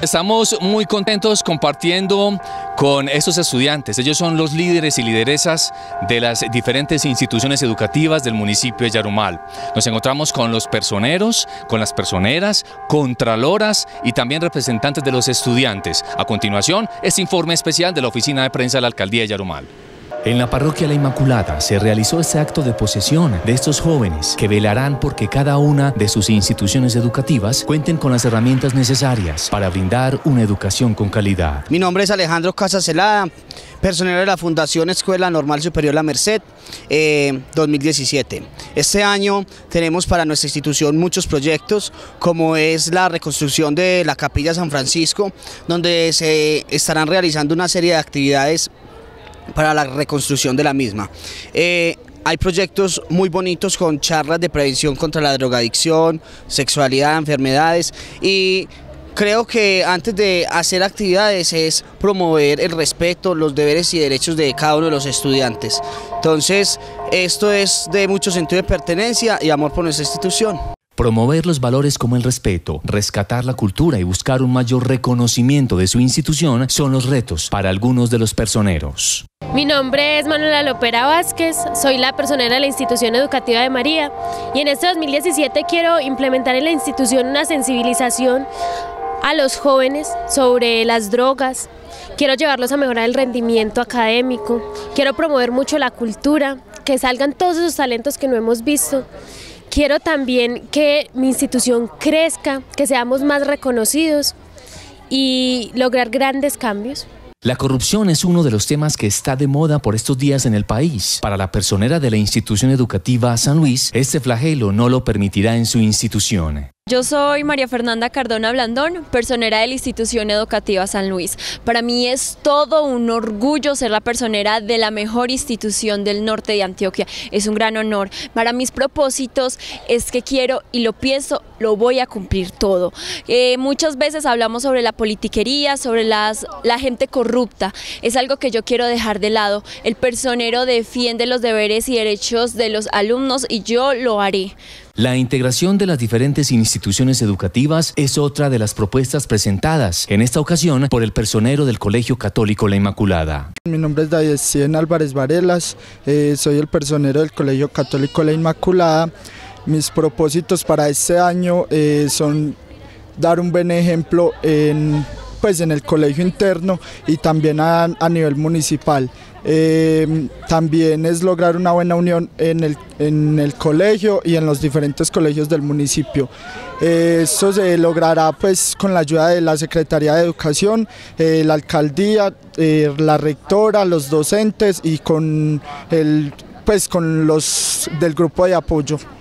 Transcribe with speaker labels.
Speaker 1: Estamos muy contentos compartiendo con estos estudiantes. Ellos son los líderes y lideresas de las diferentes instituciones educativas del municipio de Yarumal. Nos encontramos con los personeros, con las personeras, contraloras y también representantes de los estudiantes. A continuación, este informe especial de la Oficina de Prensa de la Alcaldía de Yarumal.
Speaker 2: En la parroquia La Inmaculada se realizó este acto de posesión de estos jóvenes que velarán porque cada una de sus instituciones educativas cuenten con las herramientas necesarias para brindar una educación con calidad.
Speaker 3: Mi nombre es Alejandro Casacelada, personero de la Fundación Escuela Normal Superior La Merced 2017. Este año tenemos para nuestra institución muchos proyectos, como es la reconstrucción de la Capilla San Francisco, donde se estarán realizando una serie de actividades para la reconstrucción de la misma. Hay proyectos muy bonitos con charlas de prevención contra la drogadicción, sexualidad, enfermedades, y creo que antes de hacer actividades es promover el respeto, los deberes y derechos de cada uno de los estudiantes. Entonces, esto es de mucho sentido de pertenencia y amor por nuestra institución.
Speaker 2: Promover los valores como el respeto, rescatar la cultura y buscar un mayor reconocimiento de su institución son los retos para algunos de los personeros.
Speaker 4: Mi nombre es Manuela Lopera Vázquez, soy la personera de la Institución Educativa de María y en este 2017 quiero implementar en la institución una sensibilización a los jóvenes sobre las drogas. Quiero llevarlos a mejorar el rendimiento académico, quiero promover mucho la cultura, que salgan todos esos talentos que no hemos visto. Quiero también que mi institución crezca, que seamos más reconocidos y lograr grandes cambios.
Speaker 2: La corrupción es uno de los temas que está de moda por estos días en el país. Para la personera de la institución educativa San Luis, este flagelo no lo permitirá en su institución.
Speaker 5: Yo soy María Fernanda Cardona Blandón, personera de la Institución Educativa San Luis. Para mí es todo un orgullo ser la personera de la mejor institución del norte de Antioquia. Es un gran honor. Para mis propósitos es que quiero y lo pienso, lo voy a cumplir todo. Muchas veces hablamos sobre la politiquería, sobre la gente corrupta. Es algo que yo quiero dejar de lado. El personero defiende los deberes y derechos de los alumnos y yo lo haré.
Speaker 2: La integración de las diferentes instituciones educativas es otra de las propuestas presentadas, en esta ocasión por el personero del Colegio Católico La Inmaculada.
Speaker 6: Mi nombre es David Cien Álvarez Varelas, soy el personero del Colegio Católico La Inmaculada. Mis propósitos para este año son dar un buen ejemplo en el colegio interno y también a nivel municipal. También es lograr una buena unión en el colegio y en los diferentes colegios del municipio. Esto se logrará con la ayuda de la Secretaría de Educación, la Alcaldía, la Rectora, los docentes y con los del grupo de apoyo.